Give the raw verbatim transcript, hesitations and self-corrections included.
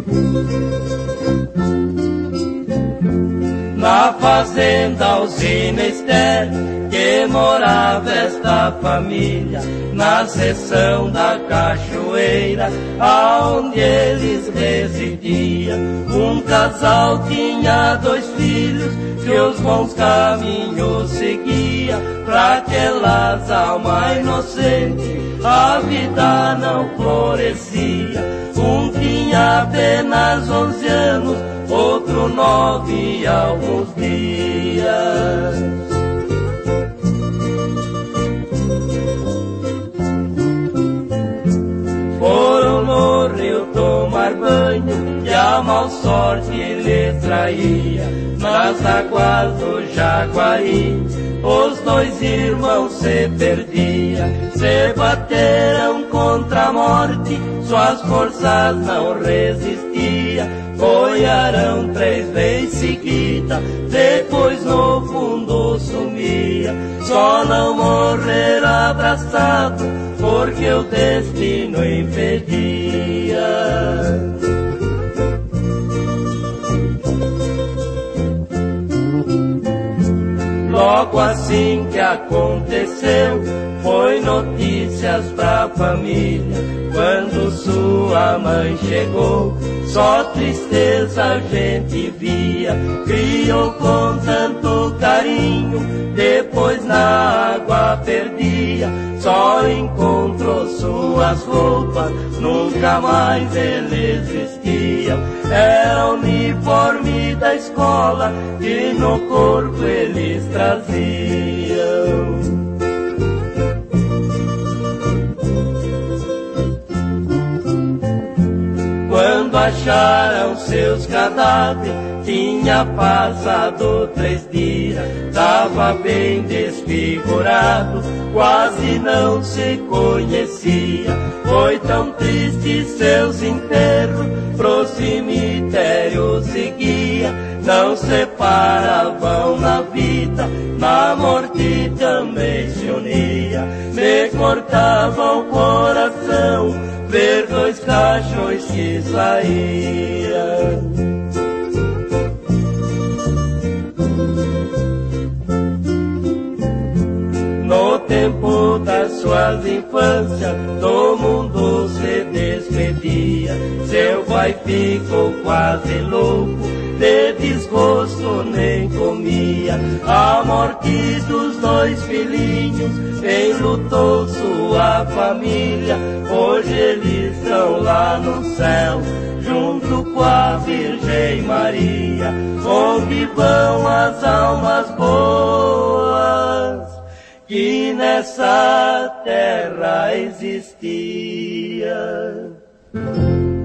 Na fazenda Alzina Esther, que morava esta família, na seção da cachoeira, aonde eles residiam. Um casal tinha dois filhos, que os bons caminhos seguia. Pra aquelas almas inocentes, a vida não florescia. Um tinha apenas onze anos, outro nove e alguns dias. Foram no rio tomar banho, e a mal sorte lhe traía. Nas águas do Jaguari, os dois irmãos se perdiam. Se bateram contra a morte, suas forças não resistiam. Boiaram três vezes seguida, depois no fundo sumia. Só não morreram abraçados, porque o destino impedia. Logo assim que aconteceu, foi notícias pra família. Quando sua mãe chegou, só tristeza a gente via. Criou com tanto carinho, depois na água perdia. Só encontrou suas roupas, nunca mais eles vestiam. Era o uniforme da escola, que no corpo eles traziam. Quando acharam seus cadáveres, tinha passado três dias. Tava bem desfigurado, quase não se conhecia. Foi tão triste seus enterros, pro cemitério seguia. Não separavam na vida, na morte também se unia. Me cortava o coração ver dois caixões que saíam. No tempo das suas infâncias, do mundo se despedia. Seu pai ficou quase louco, de desgosto nem comia. A morte dos dois filhinhos enlutou sua família. Hoje eles estão lá no céu, junto com a Virgem Maria, onde vão as almas boas que nessa terra existia.